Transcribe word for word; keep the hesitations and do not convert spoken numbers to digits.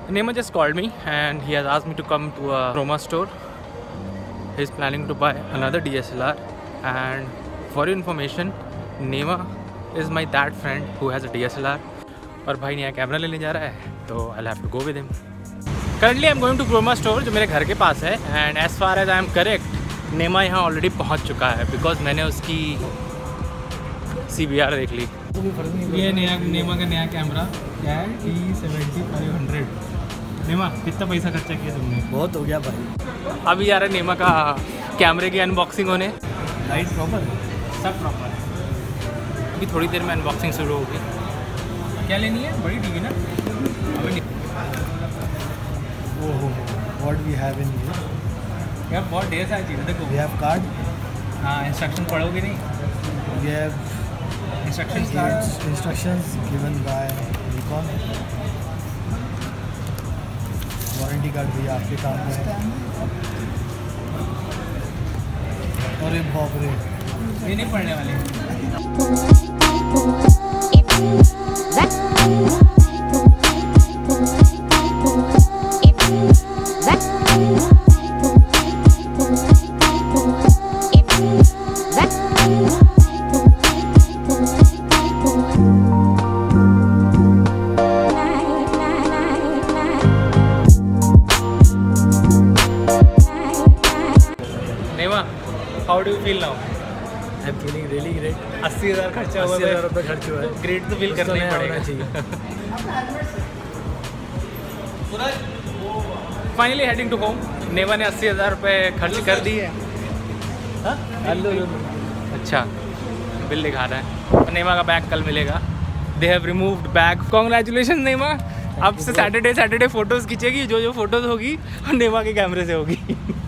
Neema just called me and he has asked me to come to a Croma store. He's planning to buy another D S L R, and for your information, Neema is my that friend who has a D S L R. और भाई नया camera लेने जा रहा है तो I'll have to go with him. Currently I'm going to Croma store जो मेरे घर के पास है, and as far as I am correct, नेमा यहाँ ऑलरेडी पहुँच चुका है बिकॉज मैंने उसकी सी बी आर देख ली. ये नया नेमा का नया कैमरा क्या है टी सेवेंटी फाइव हंड्रेड. नेमा कितना पैसा खर्चा किया तुमने? बहुत हो गया भाई. अभी आ रहा है नेमा का कैमरे की अनबॉक्सिंग होने. लाइट प्रॉपर सब प्रॉपर है. अभी थोड़ी देर में अनबॉक्सिंग शुरू होगी. क्या लेनी है? बड़ी टीवी ना. अभी ओहो what we have in here. यार बहुत ढेर सारी चीज़ें देखो. We have card. हाँ इंस्ट्रक्शन पढ़ोगे नहीं. We have instructions instructions given by Nikon. Warranty card भी आपके काम में है. और एक बाप रे ये नहीं पढ़ने वाले. How do you feel now? I am feeling really great. अस्सी हज़ार खर्चा हुआ. अस्सी हज़ार रुपये खर्च हुआ है. ग्रेट तो फील करना ही पड़ेगा. Finally heading to home. Nema ने अस्सी हज़ार रुपये खर्च कर दिए. अच्छा बिल दिखा रहा है. नेमा का बैग कल मिलेगा. They have removed bag. Congratulation Nema. अब से सैटरडे सैटरडे फोटोज़ खींचेगी. जो जो फोटोज़ होगी नेमा के कैमरे से होगी.